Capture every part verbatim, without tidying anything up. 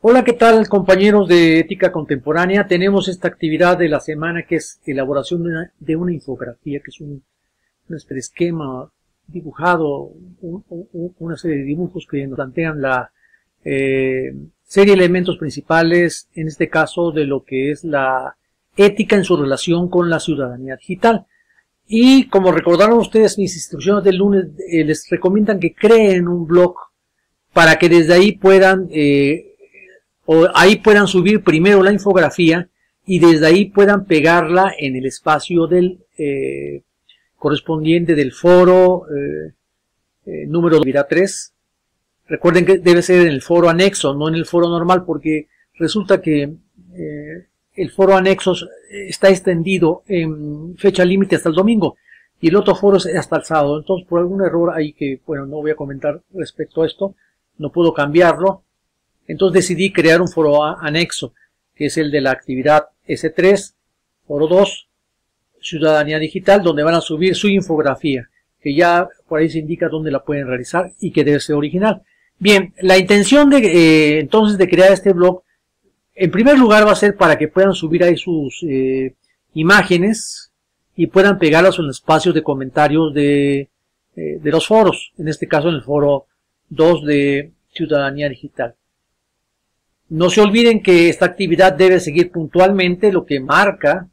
Hola, ¿qué tal, compañeros de Ética Contemporánea? Tenemos esta actividad de la semana que es elaboración de una, de una infografía, que es un, una especie de esquema dibujado, un, un, una serie de dibujos que nos plantean la eh, serie de elementos principales, en este caso de lo que es la ética en su relación con la ciudadanía digital. Y como recordaron ustedes, mis instrucciones del lunes eh, les recomiendan que creen un blog para que desde ahí puedan eh, o ahí puedan subir primero la infografía y desde ahí puedan pegarla en el espacio del eh, correspondiente del foro eh, eh, número tres. Recuerden que debe ser en el foro anexo, no en el foro normal, porque resulta que eh, el foro anexo está extendido en fecha límite hasta el domingo y el otro foro es hasta el sábado. Entonces, por algún error ahí que, bueno, no voy a comentar respecto a esto, no puedo cambiarlo. Entonces decidí crear un foro anexo, que es el de la actividad ese tres, foro dos, ciudadanía digital, donde van a subir su infografía, que ya por ahí se indica dónde la pueden realizar y que debe ser original. Bien, la intención de eh, entonces de crear este blog, en primer lugar va a ser para que puedan subir ahí sus eh, imágenes y puedan pegarlas en los espacios de comentarios de, eh, de los foros, en este caso en el foro dos de ciudadanía digital. No se olviden que esta actividad debe seguir puntualmente lo que marca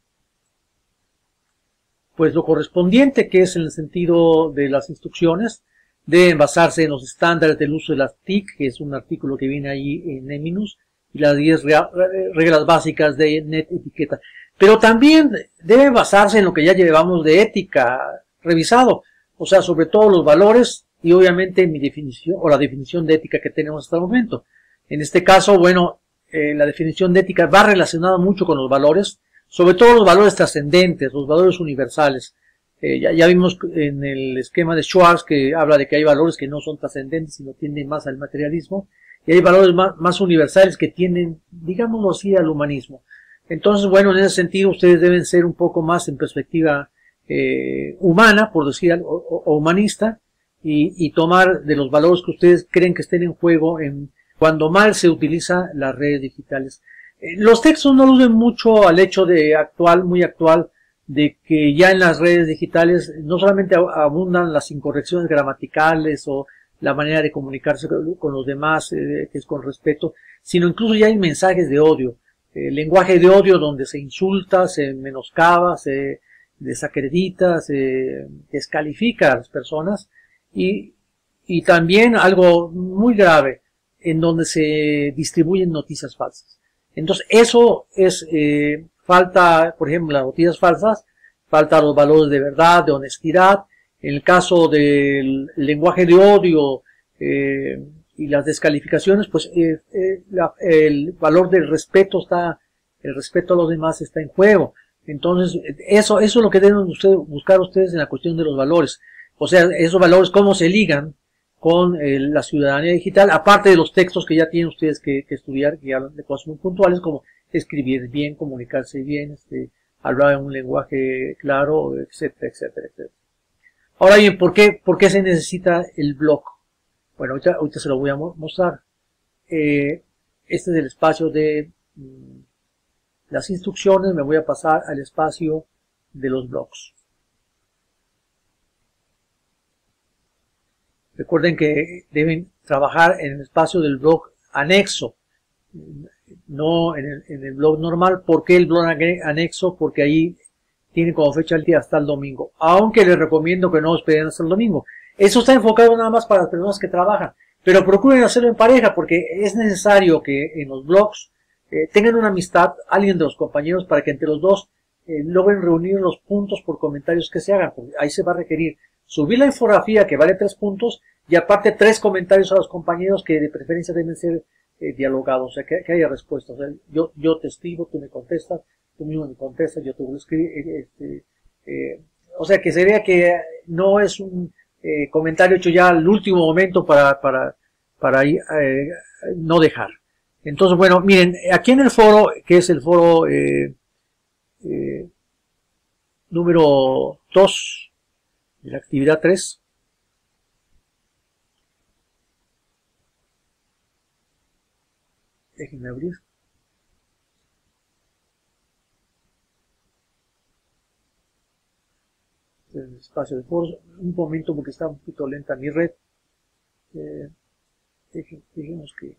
pues lo correspondiente, que es en el sentido de las instrucciones. Deben basarse en los estándares del uso de las T I C, que es un artículo que viene ahí en Neminus, y las diez reglas básicas de NetEtiqueta. Pero también deben basarse en lo que ya llevamos de ética revisado, o sea, sobre todo los valores y obviamente mi definición o la definición de ética que tenemos hasta el momento. En este caso, bueno, eh, la definición de ética va relacionada mucho con los valores, sobre todo los valores trascendentes, los valores universales. Eh, ya, ya vimos en el esquema de Schwartz que habla de que hay valores que no son trascendentes, sino tienden más al materialismo, y hay valores más, más universales que tienden, digámoslo así, al humanismo. Entonces, bueno, en ese sentido ustedes deben ser un poco más en perspectiva eh, humana, por decir, o, o humanista, y, y tomar de los valores que ustedes creen que estén en juego en cuando mal se utiliza las redes digitales. Eh, los textos no los ven mucho al hecho de actual, muy actual, de que ya en las redes digitales no solamente abundan las incorrecciones gramaticales o la manera de comunicarse con los demás, eh, que es con respeto, sino incluso ya hay mensajes de odio, eh, lenguaje de odio donde se insulta, se menoscaba, se desacredita, se descalifica a las personas y, y también algo muy grave, en donde se distribuyen noticias falsas. Entonces, eso es eh, falta, por ejemplo, las noticias falsas, falta los valores de verdad, de honestidad. En el caso del lenguaje de odio eh, y las descalificaciones, pues eh, eh, la, el valor del respeto está, el respeto a los demás está en juego. Entonces, eso, eso es lo que deben ustedes, buscar ustedes en la cuestión de los valores. O sea, esos valores, cómo se ligan con eh, la ciudadanía digital, aparte de los textos que ya tienen ustedes que, que estudiar, que hablan de cosas muy puntuales, como escribir bien, comunicarse bien, este, hablar en un lenguaje claro, etcétera, etcétera, etcétera. Ahora bien, ¿por qué, por qué se necesita el blog? Bueno, ahorita, ahorita se lo voy a mostrar. Eh, este es el espacio de mmm, las instrucciones, me voy a pasar al espacio de los blogs. Recuerden que deben trabajar en el espacio del blog anexo, no en el, en el blog normal. ¿Por qué el blog anexo? Porque ahí tiene como fecha el día hasta el domingo. Aunque les recomiendo que no esperen hasta el domingo. Eso está enfocado nada más para las personas que trabajan. Pero procuren hacerlo en pareja porque es necesario que en los blogs eh, tengan una amistad, alguien de los compañeros, para que entre los dos eh, logren reunir los puntos por comentarios que se hagan. Porque ahí se va a requerir subir la infografía que vale tres puntos y aparte tres comentarios a los compañeros que de preferencia deben ser eh, dialogados, o sea, que, que haya respuestas. O sea, yo, yo te escribo, tú me contestas, tú mismo me contestas, yo te voy a escribir. Este, eh, o sea, que se vea que no es un eh, comentario hecho ya al último momento para, para, para eh, no dejar. Entonces, bueno, miren, aquí en el foro, que es el foro eh, eh, número dos, de la actividad tres, Déjenme abrir. El espacio de foros. Un momento porque está un poquito lenta mi red. Eh, Dejemos que,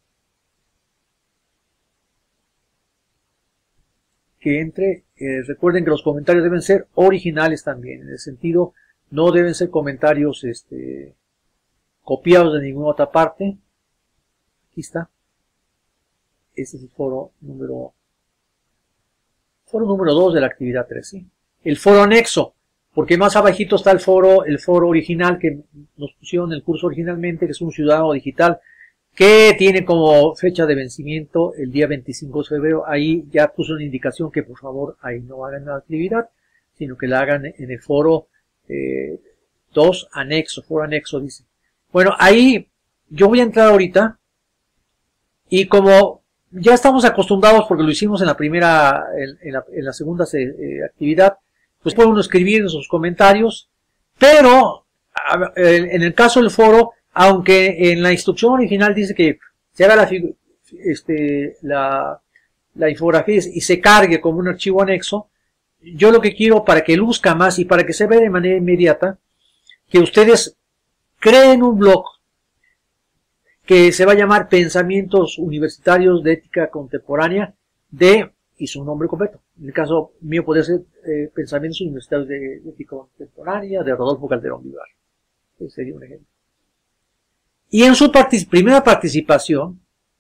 que entre. Eh, recuerden que los comentarios deben ser originales también. En el sentido, no deben ser comentarios este, copiados de ninguna otra parte. Aquí está. Este es el foro número foro número dos de la actividad tres. ¿Sí? El foro anexo, porque más abajito está el foro, el foro original que nos pusieron en el curso originalmente, que es un ciudadano digital, que tiene como fecha de vencimiento el día veinticinco de febrero. Ahí ya puso una indicación que por favor ahí no hagan la actividad, sino que la hagan en el foro eh, dos anexo, foro anexo dice. Bueno, ahí yo voy a entrar ahorita y como ya estamos acostumbrados porque lo hicimos en la primera, en, en, la, en la segunda eh, actividad, pues puede uno escribir en sus comentarios, pero en el caso del foro, aunque en la instrucción original dice que se haga la, este, la, la infografía y se cargue como un archivo anexo, yo lo que quiero para que luzca más y para que se vea de manera inmediata, que ustedes creen un blog que se va a llamar Pensamientos Universitarios de Ética Contemporánea de, y su nombre completo. En el caso mío podría ser eh, Pensamientos Universitarios de Ética Contemporánea de Rodolfo Calderón Vivar. Ese sería un ejemplo. Y en su partic- primera participación,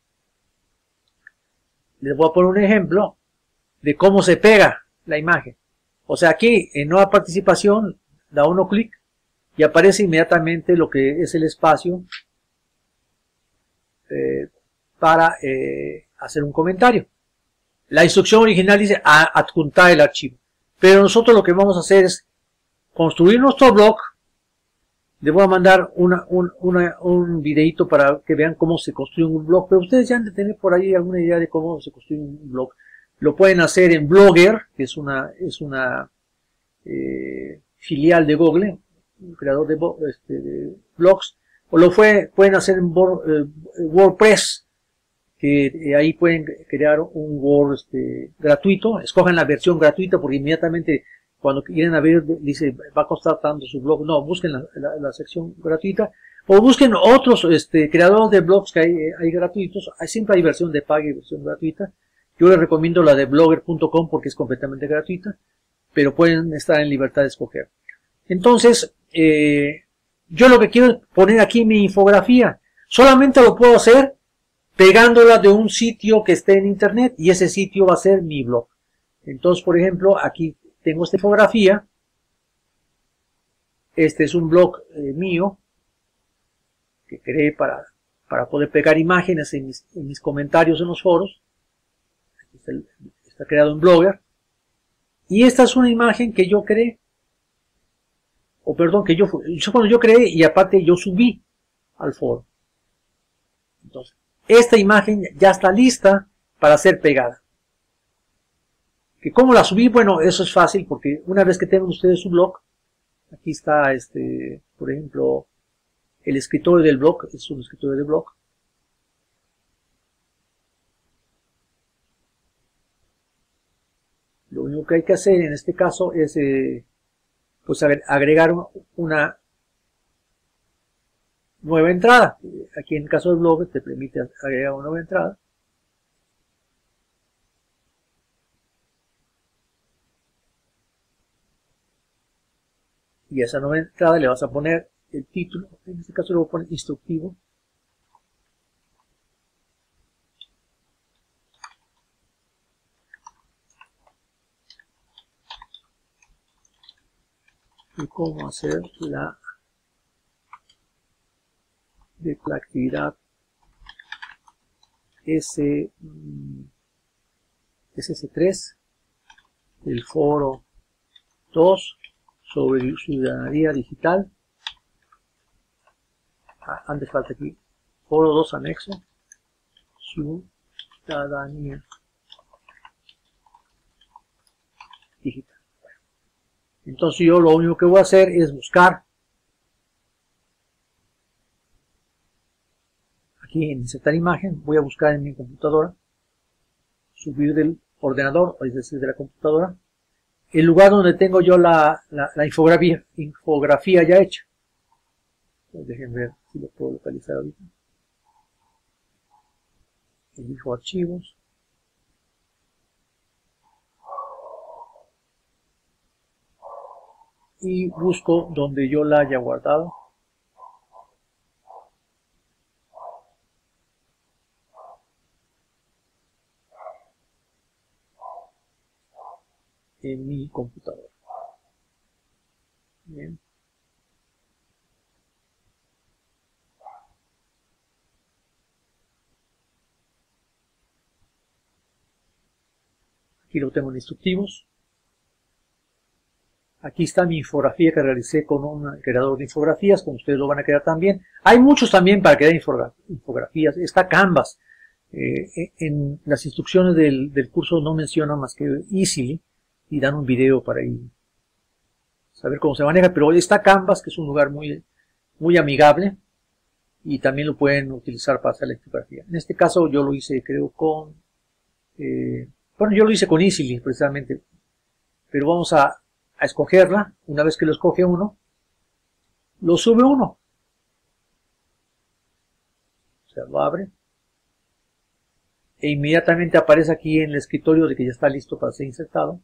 les voy a poner un ejemplo de cómo se pega la imagen. O sea, aquí en nueva participación, da uno clic y aparece inmediatamente lo que es el espacio eh, para eh, hacer un comentario. La instrucción original dice a, adjuntar el archivo. Pero nosotros lo que vamos a hacer es construir nuestro blog. Les voy a mandar una, un, una, un videito para que vean cómo se construye un blog. Pero ustedes ya han de tener por ahí alguna idea de cómo se construye un blog. Lo pueden hacer en Blogger, que es una, es una eh, filial de Google, un creador de, este, de blogs. O lo fue, pueden hacer en WordPress, que ahí pueden crear un Word este, gratuito. Escojan la versión gratuita porque inmediatamente cuando quieren ver dice va a costar tanto su blog. No, busquen la, la, la sección gratuita o busquen otros este, creadores de blogs que hay, hay gratuitos. Siempre hay versión de paga y versión gratuita. Yo les recomiendo la de blogger punto com porque es completamente gratuita, pero pueden estar en libertad de escoger. Entonces, eh, yo lo que quiero es poner aquí mi infografía. Solamente lo puedo hacer pegándola de un sitio que esté en internet y ese sitio va a ser mi blog. Entonces, por ejemplo, aquí tengo esta infografía. Este es un blog eh, mío que creé para, para poder pegar imágenes en mis, en mis comentarios en los foros. Aquí está, el, está creado en Blogger. Y esta es una imagen que yo creé. O perdón, que yo, yo cuando yo creé y aparte yo subí al foro. Entonces, esta imagen ya está lista para ser pegada. ¿Que cómo la subí? Bueno, eso es fácil porque una vez que tengan ustedes su blog, aquí está, este, por ejemplo, el escritorio del blog, es un escritorio del blog. Lo único que hay que hacer en este caso es eh, pues agregar una nueva entrada. Aquí en el caso del blog te permite agregar una nueva entrada. Y a esa nueva entrada le vas a poner el título, en este caso le voy a poner instructivo. Y cómo hacer la de la actividad S, S S tres del foro dos sobre ciudadanía digital. Ah, antes falta aquí foro dos anexo ciudadanía digital. Entonces yo lo único que voy a hacer es buscar aquí en insertar imagen, voy a buscar en mi computadora, subir del ordenador, es decir, de la computadora, el lugar donde tengo yo la, la, la infografía, infografía ya hecha. Pues dejen ver si lo puedo localizar ahorita. Elijo archivos. Y busco donde yo la haya guardado. En mi computadora. Bien. Aquí lo tengo en instructivos. Aquí está mi infografía que realicé con un creador de infografías, como ustedes lo van a crear también. Hay muchos también para crear infografías. Está Canvas. Eh, en las instrucciones del, del curso no mencionan más que Easily y dan un video para ahí saber cómo se maneja. Pero está Canvas, que es un lugar muy, muy amigable y también lo pueden utilizar para hacer la infografía. En este caso yo lo hice, creo, con... Eh, bueno, yo lo hice con Easily precisamente, pero vamos a a escogerla. Una vez que lo escoge uno, lo sube uno, o sea, lo abre e inmediatamente aparece aquí en el escritorio de que ya está listo para ser insertado.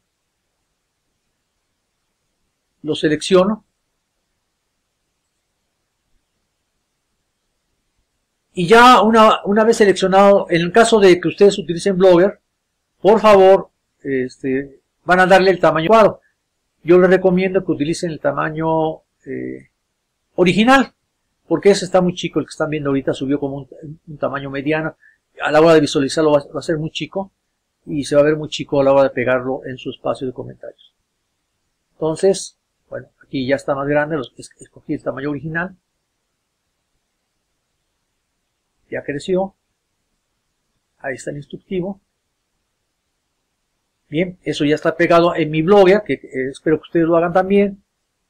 Lo selecciono y ya una, una vez seleccionado, en el caso de que ustedes utilicen Blogger, por favor, este, van a darle el tamaño adecuado. Yo les recomiendo que utilicen el tamaño eh, original, porque ese está muy chico. El que están viendo ahorita subió como un, un tamaño mediano. A la hora de visualizarlo va, va a ser muy chico y se va a ver muy chico a la hora de pegarlo en su espacio de comentarios. Entonces, bueno, aquí ya está más grande, los, escogí el tamaño original. Ya creció. Ahí está el instructivo. Bien, eso ya está pegado en mi Blogger, que eh, espero que ustedes lo hagan también.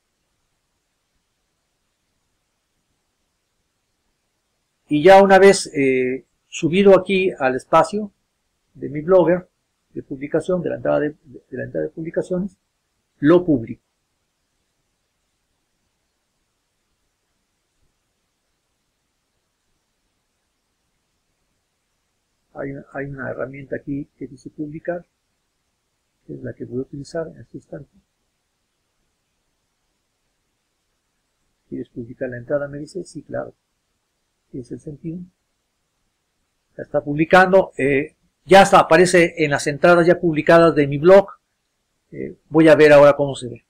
Y ya una vez eh, subido aquí al espacio de mi Blogger de publicación, de la entrada de, de, de la entrada de publicaciones, lo publico. Hay una, hay una herramienta aquí que dice publicar, que es la que voy a utilizar en este instante. ¿Quieres publicar la entrada? Me dice, sí, claro. Ese es el sentido. Ya está publicando. Eh, ya está, aparece en las entradas ya publicadas de mi blog. Eh, voy a ver ahora cómo se ve.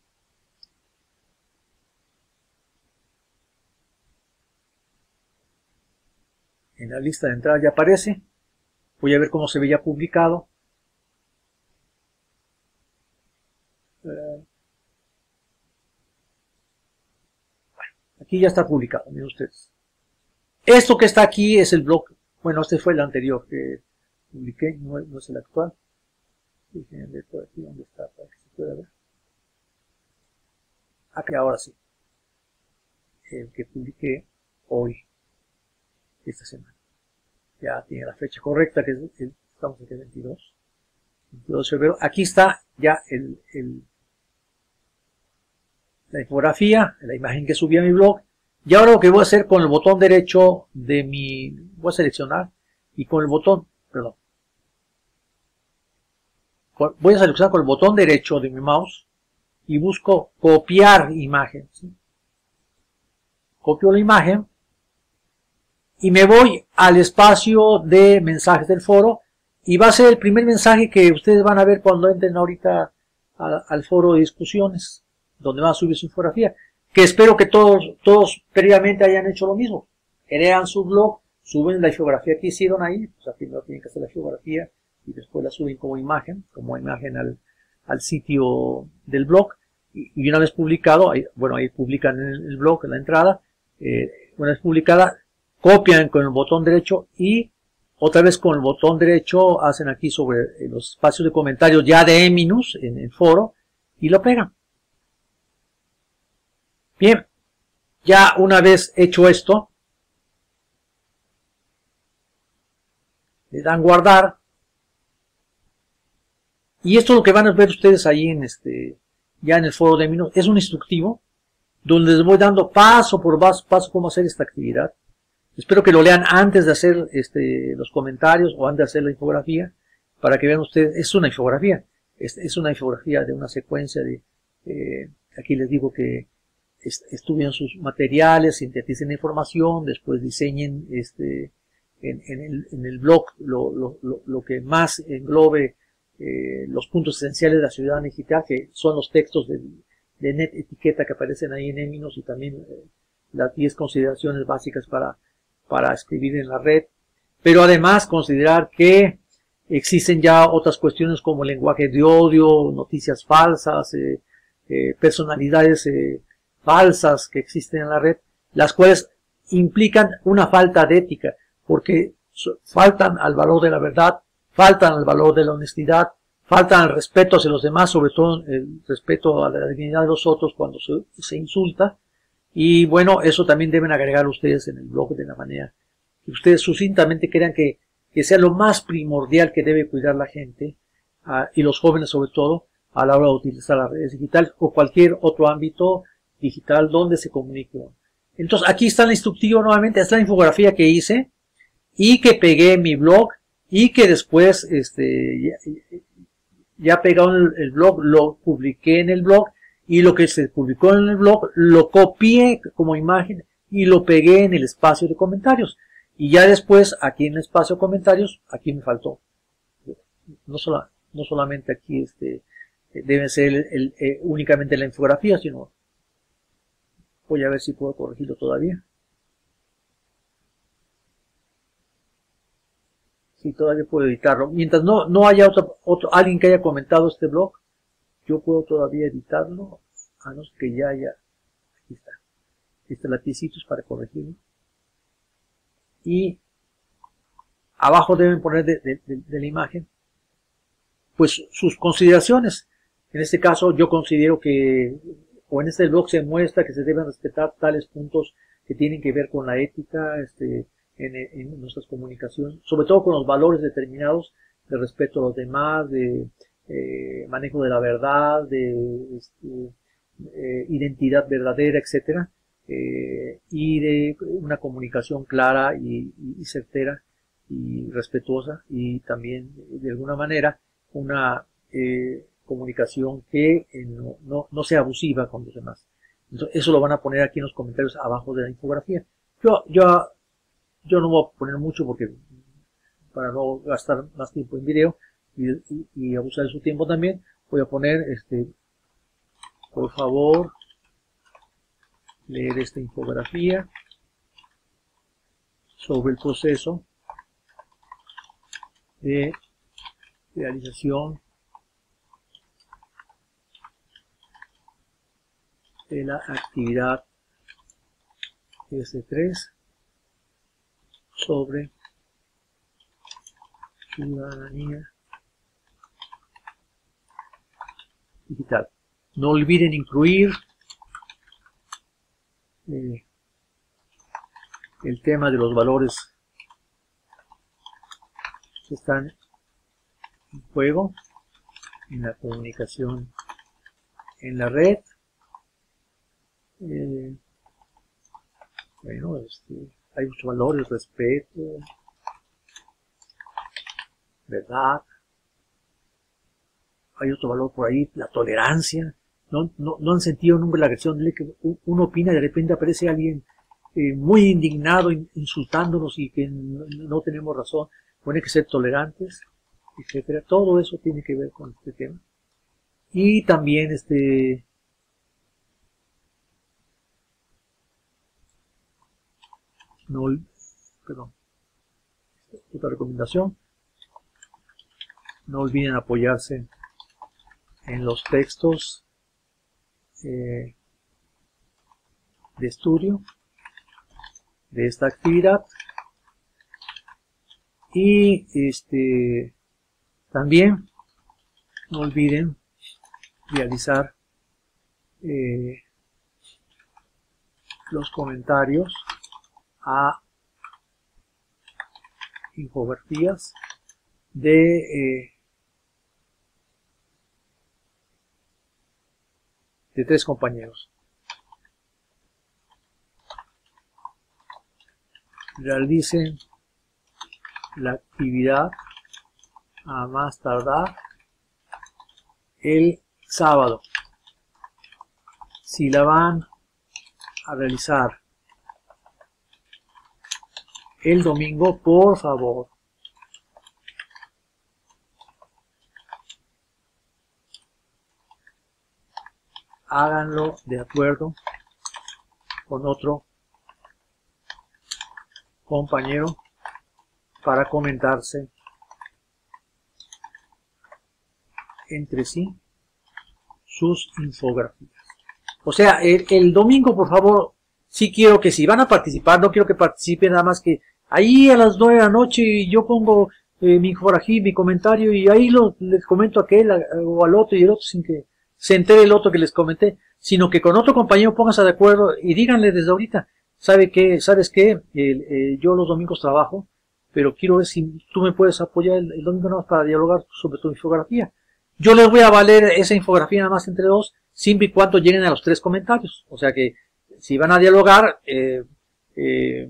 En la lista de entradas ya aparece. Voy a ver cómo se ve ya publicado. Eh, Aquí ya está publicado, miren ustedes. Esto que está aquí es el blog. Bueno, este fue el anterior que publiqué, no, no es el actual. Déjenme ver por aquí dónde está para que se pueda ver. Aquí ahora sí. El que publiqué hoy, esta semana. Ya tiene la fecha correcta, que es el, estamos aquí el veintidós. veintidós de febrero. Aquí está ya el, el la infografía, la imagen que subí a mi blog. Y ahora lo que voy a hacer con el botón derecho de mi, voy a seleccionar y con el botón, perdón, voy a seleccionar con el botón derecho de mi mouse y busco copiar imagen, ¿sí? Copio la imagen y me voy al espacio de mensajes del foro y va a ser el primer mensaje que ustedes van a ver cuando entren ahorita a, al foro de discusiones, donde van a subir su infografía, que espero que todos, todos previamente hayan hecho lo mismo. Crean su blog, suben la infografía que hicieron ahí, o sea, primero tienen que hacer la infografía y después la suben como imagen, como imagen al, al sitio del blog, y, y una vez publicado, ahí, bueno, ahí publican en el, el blog, en la entrada, eh, una vez publicada, copian con el botón derecho y otra vez con el botón derecho hacen aquí sobre eh, los espacios de comentarios ya de Eminus en el foro y lo pegan. Bien, ya una vez hecho esto, le dan guardar. Y esto es lo que van a ver ustedes ahí en este, ya en el foro de Neminos. Es un instructivo donde les voy dando paso por paso, paso cómo hacer esta actividad. Espero que lo lean antes de hacer este, los comentarios o antes de hacer la infografía, para que vean ustedes. Es una infografía, es, es una infografía de una secuencia de, eh, aquí les digo que est estudien sus materiales, sinteticen la información, después diseñen este, en, en, el, en el blog lo, lo, lo, lo que más englobe eh, los puntos esenciales de la ciudadanía digital, que son los textos de, de net etiqueta que aparecen ahí en Neminos, y también eh, las diez consideraciones básicas para, para escribir en la red. Pero además considerar que existen ya otras cuestiones como lenguaje de odio, noticias falsas, eh, eh, personalidades eh, falsas que existen en la red, las cuales implican una falta de ética, porque faltan al valor de la verdad, faltan al valor de la honestidad, faltan al respeto hacia los demás, sobre todo el respeto a la dignidad de los otros cuando se, se insulta. Y bueno, eso también deben agregar ustedes en el blog de la manera que ustedes sucintamente crean que, que sea lo más primordial que debe cuidar la gente, uh, y los jóvenes sobre todo, a la hora de utilizar las redes digitales o cualquier otro ámbito digital donde se comunique. Entonces aquí está el instructivo nuevamente, es la infografía que hice y que pegué en mi blog, y que después este ya, ya pegado en el, el blog, lo publiqué en el blog, y lo que se publicó en el blog lo copié como imagen y lo pegué en el espacio de comentarios. Y ya después aquí en el espacio de comentarios, aquí me faltó. No, sola, no solamente aquí este debe ser el, el, eh, únicamente la infografía, sino voy a ver si puedo corregirlo todavía. Si todavía puedo editarlo. Mientras no, no haya otro, otro, alguien que haya comentado este blog, yo puedo todavía editarlo, a no ser que ya haya. Aquí está. Aquí está el lapicitos para corregirlo. Y abajo deben poner de, de, de, de la imagen pues sus consideraciones. En este caso yo considero que, o en este blog se muestra que se deben respetar tales puntos que tienen que ver con la ética este, en, en nuestras comunicaciones, sobre todo con los valores determinados de respeto a los demás, de eh, manejo de la verdad, de este, eh, identidad verdadera, etcétera, eh, y de una comunicación clara y, y, y certera y respetuosa, y también de alguna manera una eh, comunicación que eh, no, no, no sea abusiva con los demás. Entonces, eso lo van a poner aquí en los comentarios abajo de la infografía. Yo, yo, yo no voy a poner mucho porque para no gastar más tiempo en video y, y, y abusar de su tiempo también, voy a poner este por favor leer esta infografía sobre el proceso de realización de la actividad S tres sobre ciudadanía digital. No olviden incluir eh, el tema de los valores que están en juego en la comunicación en la red. Eh, bueno, este, hay muchos valores: respeto, verdad. Hay otro valor por ahí, la tolerancia. No, no, no han sentido nunca la agresión de que uno opina y de repente aparece alguien eh, muy indignado, insultándonos, y que no, no tenemos razón. Bueno, hay que ser tolerantes, etcétera. Todo eso tiene que ver con este tema. Y también este no, perdón, otra recomendación: no olviden apoyarse en los textos eh, de estudio de esta actividad, y este también no olviden realizar eh, los comentarios a infografías de eh, de tres compañeros. Realicen la actividad a más tardar el sábado. Si la van a realizar el domingo, por favor, háganlo de acuerdo con otro compañero para comentarse entre sí sus infografías. O sea, el, el domingo, por favor, sí quiero que si van a participar, no quiero que participen nada más que ahí a las nueve de la noche y yo pongo eh, mi infografía, mi comentario y ahí lo, les comento a aquel a, o al otro y el otro sin que se entere el otro que les comenté, sino que con otro compañero pónganse de acuerdo y díganle desde ahorita, ¿sabe qué? ¿Sabes qué? El, eh, yo los domingos trabajo, pero quiero ver si tú me puedes apoyar el, el domingo nada más para dialogar sobre tu infografía. Yo les voy a valer esa infografía nada más entre dos, siempre y cuando lleguen a los tres comentarios. O sea que si van a dialogar, eh, eh,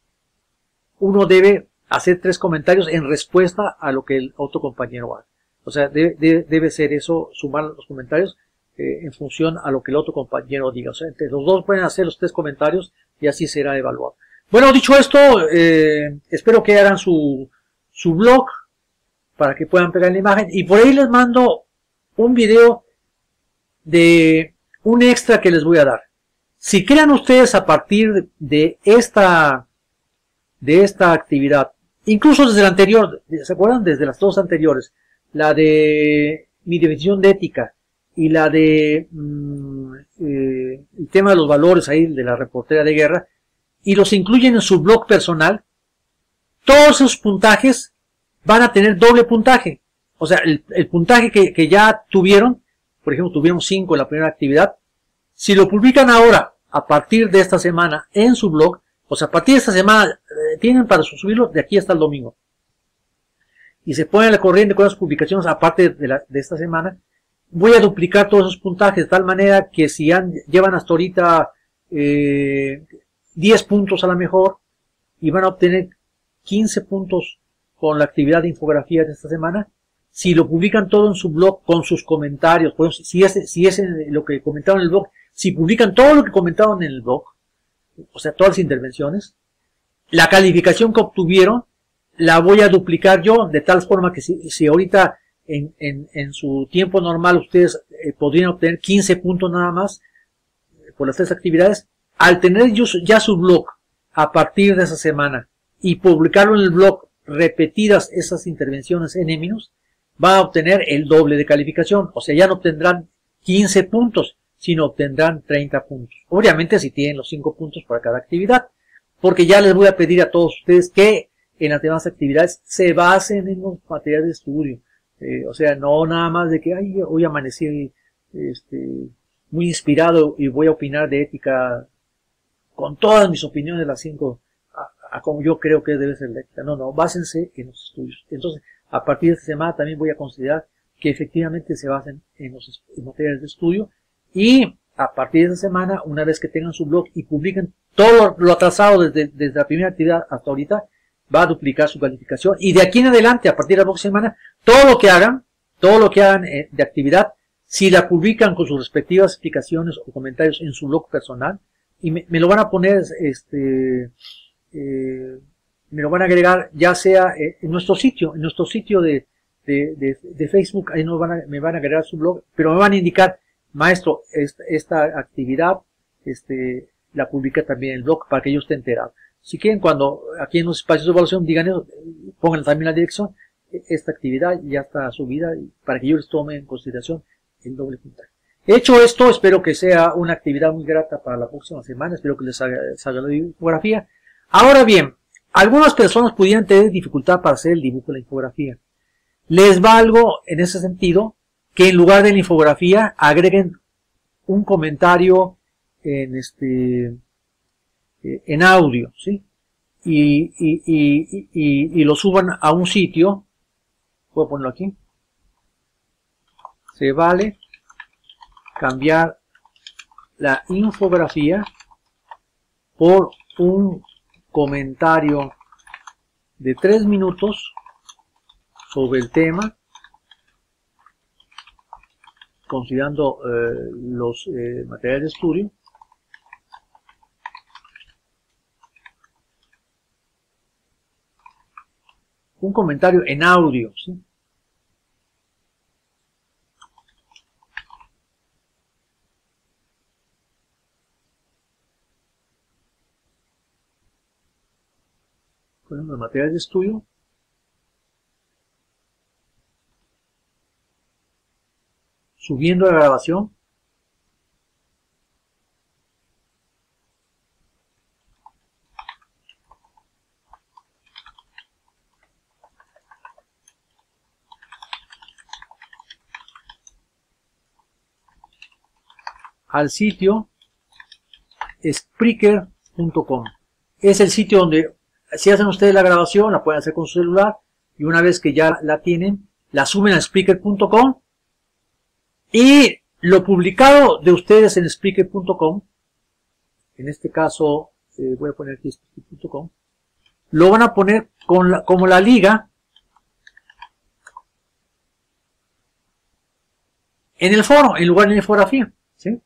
uno debe hacer tres comentarios en respuesta a lo que el otro compañero haga. O sea, debe, debe, debe ser eso, sumar los comentarios eh, en función a lo que el otro compañero diga. O sea, entre los dos pueden hacer los tres comentarios y así será evaluado. Bueno, dicho esto, eh, espero que hagan su, su blog para que puedan pegar la imagen. Y por ahí les mando un video de un extra que les voy a dar. Si crean ustedes a partir de esta, de esta actividad, incluso desde la anterior, ¿se acuerdan? Desde las dos anteriores, la de mi definición de ética y la de mmm, eh, el tema de los valores ahí de la reportera de guerra, y los incluyen en su blog personal, todos esos puntajes van a tener doble puntaje. O sea, el, el puntaje que, que ya tuvieron, por ejemplo, tuvieron cinco en la primera actividad, si lo publican ahora, a partir de esta semana, en su blog, o sea, a partir de esta semana, eh, tienen para subirlo de aquí hasta el domingo. Y se ponen a la corriente con las publicaciones, aparte de, la, de esta semana, voy a duplicar todos esos puntajes, de tal manera que si han, llevan hasta ahorita eh, diez puntos a la mejor, y van a obtener quince puntos con la actividad de infografía de esta semana, si lo publican todo en su blog con sus comentarios, pues, si es, si es lo que comentaron en el blog, si publican todo lo que comentaron en el blog, o sea, todas las intervenciones, la calificación que obtuvieron la voy a duplicar yo, de tal forma que si, si ahorita en, en, en su tiempo normal ustedes eh, podrían obtener quince puntos nada más eh, por las tres actividades, al tener yo ya su blog a partir de esa semana y publicarlo en el blog repetidas esas intervenciones en Eminos, va a obtener el doble de calificación. O sea, ya no obtendrán quince puntos, sino obtendrán treinta puntos. Obviamente si tienen los cinco puntos para cada actividad, porque ya les voy a pedir a todos ustedes que en las demás actividades se basen en los materiales de estudio. Eh, o sea, no nada más de que ay, hoy amanecí este, muy inspirado y voy a opinar de ética con todas mis opiniones, las cinco, a, a como yo creo que debe ser la ética. No, no, básense en los estudios. Entonces, a partir de esta semana también voy a considerar que efectivamente se basen en los en materiales de estudio, y a partir de esta semana, una vez que tengan su blog y publiquen todo lo atrasado desde, desde la primera actividad hasta ahorita, va a duplicar su calificación, y de aquí en adelante, a partir de la próxima semana, todo lo que hagan, todo lo que hagan eh, de actividad, si la publican con sus respectivas explicaciones o comentarios en su blog personal, y me, me lo van a poner, este, eh, me lo van a agregar ya sea eh, en nuestro sitio, en nuestro sitio de, de, de, de Facebook, ahí nos van a, me van a agregar su blog, pero me van a indicar, maestro, esta, esta actividad, este, la publica también en el blog para que yo esté enterado. Si quieren, cuando aquí en los espacios de evaluación digan eso, pongan también la dirección, esta actividad ya está subida para que yo les tome en consideración el doble puntaje. Hecho esto, espero que sea una actividad muy grata para la próxima semana, espero que les haga, les haga la infografía. Ahora bien, algunas personas pudieran tener dificultad para hacer el dibujo de la infografía. Les valgo en ese sentido que en lugar de la infografía agreguen un comentario en este en audio, ¿sí? y, y, y, y, y lo suban a un sitio. Voy a ponerlo aquí. Se vale cambiar la infografía por un comentario de tres minutos sobre el tema, considerando eh, los eh, materiales de estudio. Un comentario en audio, ¿sí? Por ejemplo, los materiales de estudio. Subiendo la grabación. Al sitio Spreaker punto com. Es el sitio donde, si hacen ustedes la grabación, la pueden hacer con su celular, y una vez que ya la tienen, la suben a Spreaker punto com, y lo publicado de ustedes en Spreaker punto com, en este caso, eh, voy a poner aquí Spreaker punto com, lo van a poner con la, como la liga en el foro, en lugar de la infografía, ¿sí?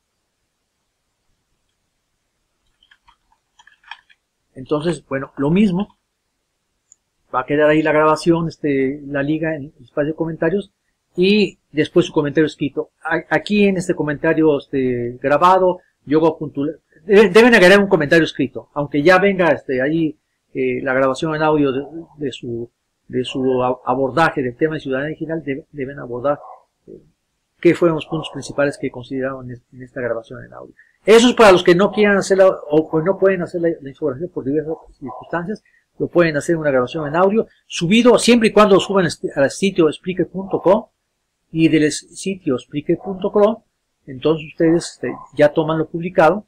Entonces, bueno, lo mismo, va a quedar ahí la grabación, este, la liga en el espacio de comentarios, y después su comentario escrito. Aquí en este comentario este, grabado, yo voy a puntuar, deben agregar un comentario escrito, aunque ya venga este, ahí eh, la grabación en audio de, de su de su abordaje del tema de ciudadanía digital, debe, deben abordar eh, qué fueron los puntos principales que consideraron en, en esta grabación en audio. Eso es para los que no quieran hacerla o pues no pueden hacer la, la infografía por diversas circunstancias. Lo pueden hacer una grabación en audio, subido siempre y cuando lo suban al sitio Spreaker punto com, y del sitio Spreaker punto com, entonces ustedes este, ya toman lo publicado.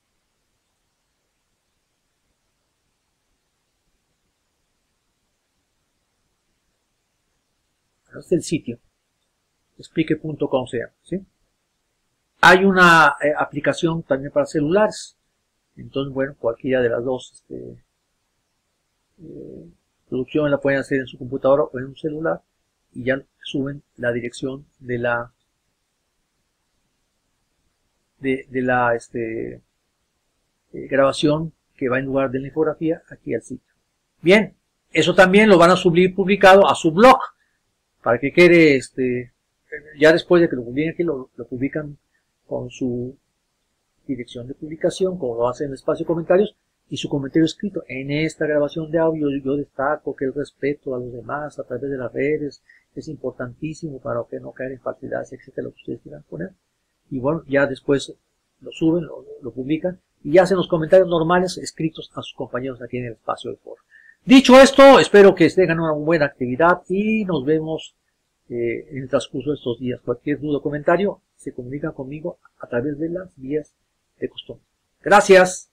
Este es el sitio Spreaker punto com, se llama, ¿sí? Hay una eh, aplicación también para celulares. Entonces, bueno, cualquiera de las dos este, eh, producciones la pueden hacer en su computadora o en un celular, y ya suben la dirección de la de, de la este, eh, grabación que va en lugar de la infografía aquí al sitio. Bien, eso también lo van a subir publicado a su blog, para que quede este, ya después de que lo publiquen aquí, lo, lo publican con su dirección de publicación, como lo hacen en el espacio de comentarios, y su comentario escrito. En esta grabación de audio yo destaco que el respeto a los demás a través de las redes es importantísimo para que no caer en falsedades, etcétera, lo que ustedes quieran poner. Y bueno, ya después lo suben, lo, lo publican, y hacen los comentarios normales escritos a sus compañeros aquí en el espacio del foro. Dicho esto, espero que tengan una buena actividad y nos vemos eh, en el transcurso de estos días. Cualquier duda o comentario se comunica conmigo a través de las vías de costumbre. Gracias.